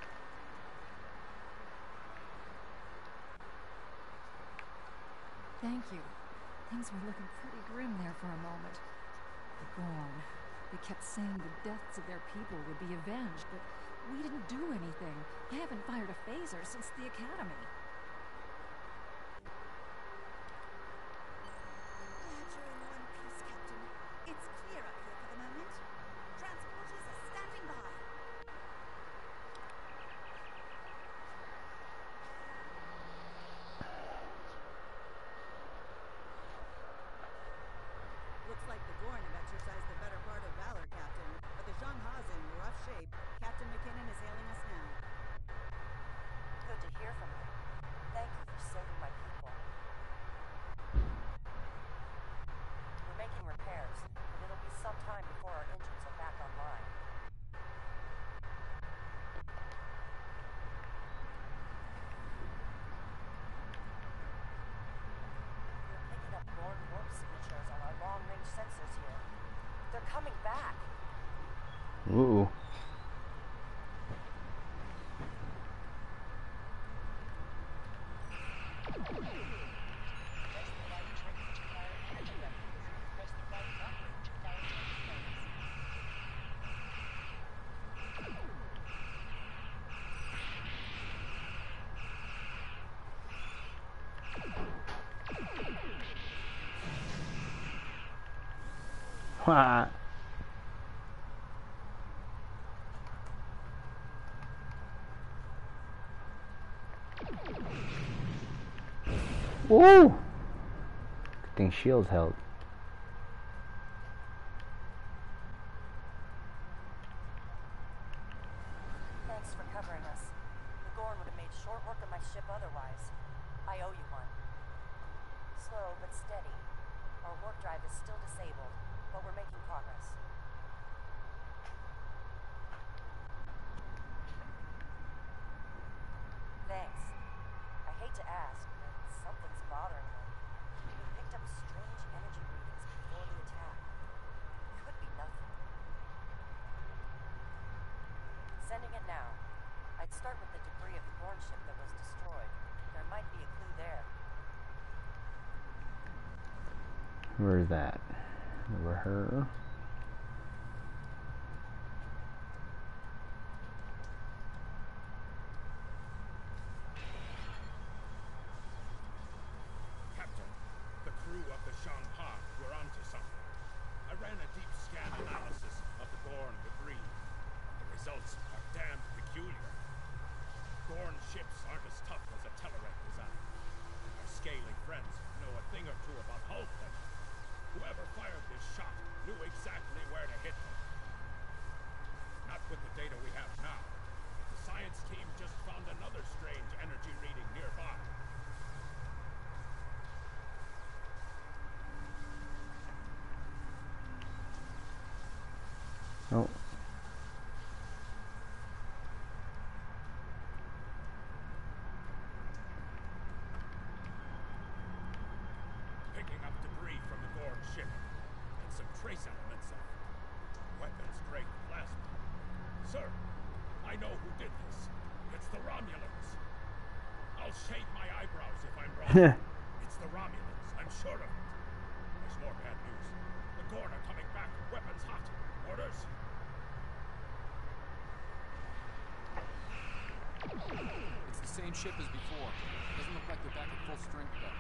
Thank you. Things were looking pretty grim there for a moment. The Gorn. They kept saying the deaths of their people would be avenged, but we didn't do anything. I haven't fired a phaser since the academy. Glad you're in one piece, Captain. It's clear up here for the moment. Transporters are standing by. Looks like the Gorn have exercised the better part of valor, Captain. But the Zhangha's in rough shape. Captain McKinnon is hailing us now. Good to hear from you. Thank you for saving my people. We're making repairs, but it'll be some time before our engines are back online. We're picking up Gorn warp signatures on our long-range sensors here. They're coming back. Ooh. Ha. Woo! Good thing shields held. Thanks for covering us. The Gorn would have made short work of my ship otherwise. I owe you one. Slow but steady. Our warp drive is still disabled, but we're making progress. Thanks. I hate to ask, but something's bothering me. We picked up strange energy readings before the attack. Could be nothing. Sending it now. I'd start with the debris of the Gorn ship that was destroyed. There might be a clue there. Where's that? Over her. Captain, the crew of the Shanghai were onto something. I ran a deep scan analysis of the Gorn debris. The results are damned peculiar. Gorn ships aren't as tough as a Tellarite design. Our scaly friends know a thing or two about hull cleaning. Whoever fired this shot knew exactly where to hit them. Not with the data we have now. The science team just found another strange energy reading nearby. Oh. Picking up debris from the Gorn ship and some trace elements of weapons-grade plasma. Sir, I know who did this. It's the Romulans. I'll shave my eyebrows if I'm wrong. It's the Romulans, I'm sure of it. There's more bad news. The Gorn are coming back, weapons hot. Orders? It's the same ship as before. Doesn't look like they're back at full strength, though.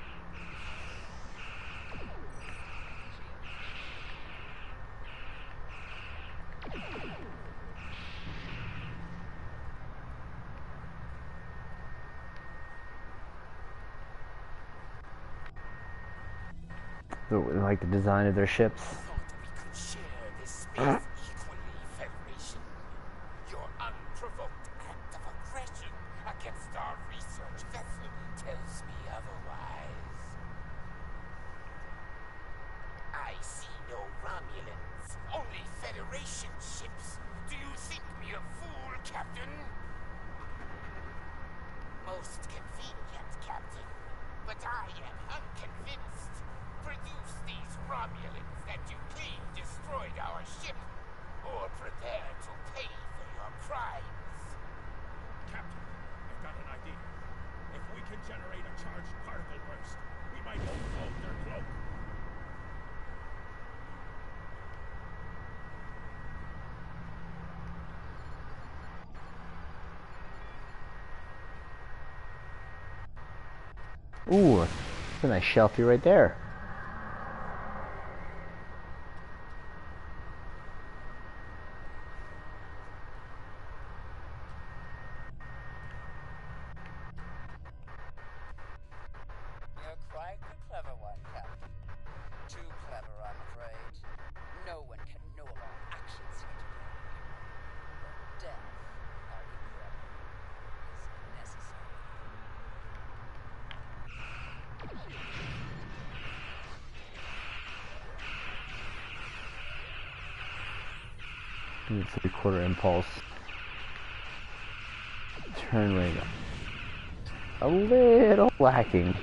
like the design of their ships. Thought we could share this space equally, Federation. Your unprovoked act of aggression against our research vessel tells me otherwise. I see no Romulans, only Federation ships. Do you think me a fool, Captain? Most convenient, Captain. But I am unconvinced. Produce these Romulans that you claim destroyed our ship, or prepare to pay for your crimes. Captain, I've got an idea. If we can generate a charged particle burst, we might overload their cloak. Ooh, that's a nice shelfie right there. You're quite the clever one, Captain. Too clever, I'm afraid. No one can know of our actions here today. Your death, Party Crumb, is necessary. Do 3/4 impulse. Turn rate a little lacking.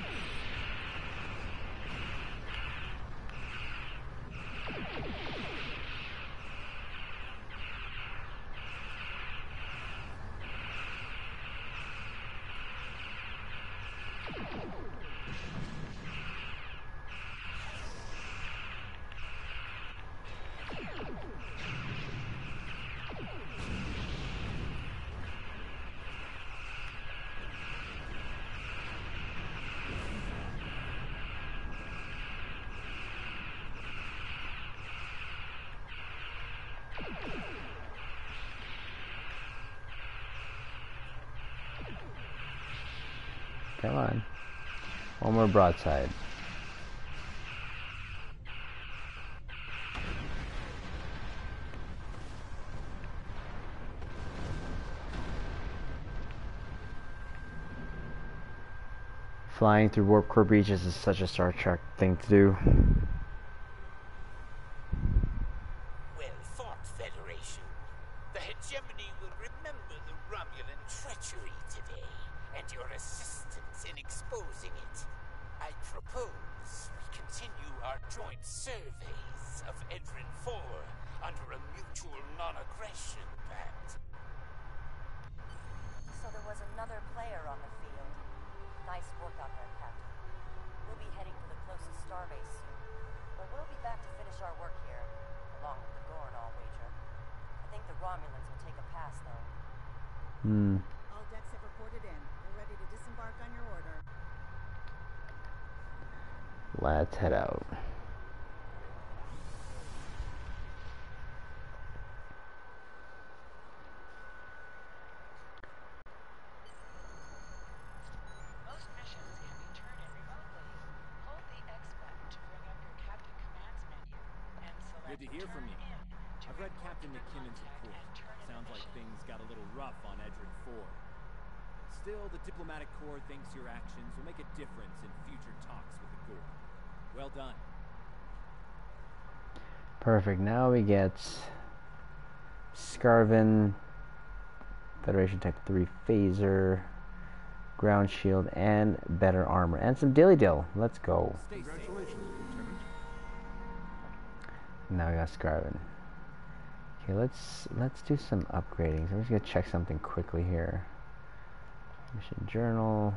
Come on. One more broadside. Flying through warp core breaches is such a Star Trek thing to do. Well thought, Federation. The hegemony will remember the Romulan treachery today, and your assistance in exposing it. I propose we continue our joint surveys of Edrin 4 under a mutual non-aggression pact. So there was another player on the field. Nice work out there, Captain. We'll be heading for the closest starbase soon. But we'll be back to finish our work here, along with the Gorn, I'll wager. I think the Romulans will take a pass, though. All decks have reported in. We're ready to disembark on your order. Let's head out. Most missions can be turned in remotely. Hold the X button to bring up your Captain Commands menu and select Good to hear from you. I've read Captain McKinnon's report. Sounds like things got a little rough on Edrin 4. Still, the diplomatic corps thinks your actions will make a difference in future talks with the Gorn. Well done. Perfect. Now we get Scarvin, Federation Tech 3 phaser, ground shield, and better armor, and some dilly dill. Let's go. Congratulations, Lieutenant. Now we got Scarvin. Okay, let's do some upgrading. So I'm just gonna check something quickly here. Mission journal.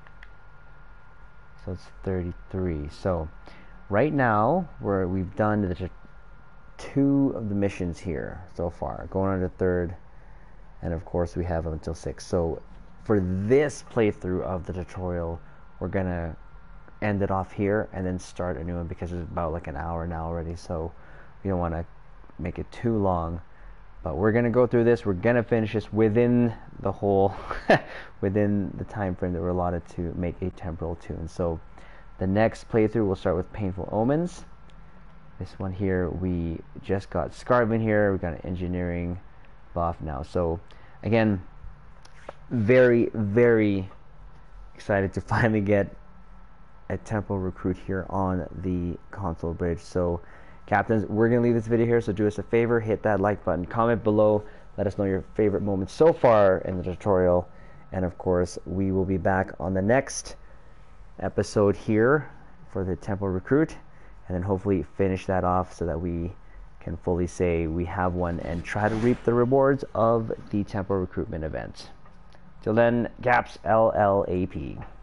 So it's 33. So right now we've done the 2 of the missions here so far, going on to 3rd, and of course we have until 6. So for this playthrough of the tutorial, we're gonna end it off here and then start a new one because it's about like an hour now already. So we don't want to make it too long. But we're gonna go through this. We're gonna finish this within the whole, within the time frame that we're allotted to make a temporal tune. So The next playthrough we'll start with Painful Omens. This one here, we just got Scarvin here. We got an engineering buff now. So again, very, very excited to finally get a Temporal Recruit here on the console bridge. So captains, we're gonna leave this video here, so do us a favor, hit that like button, comment below, let us know your favorite moments so far in the tutorial, and of course we will be back on the next episode here for the Temporal Recruit, and then hopefully finish that off so that we can fully say we have one and try to reap the rewards of the Temporal Recruitment event. Till then, Gaps LLAP.